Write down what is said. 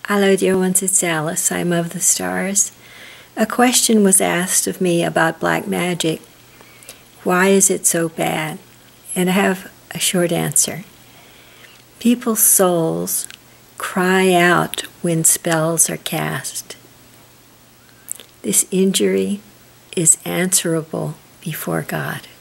Hello, dear ones, it's Alice. I'm of the stars. A question was asked of me about black magic. Why is it so bad? And I have a short answer. People's souls cry out when spells are cast. This injury is answerable before God.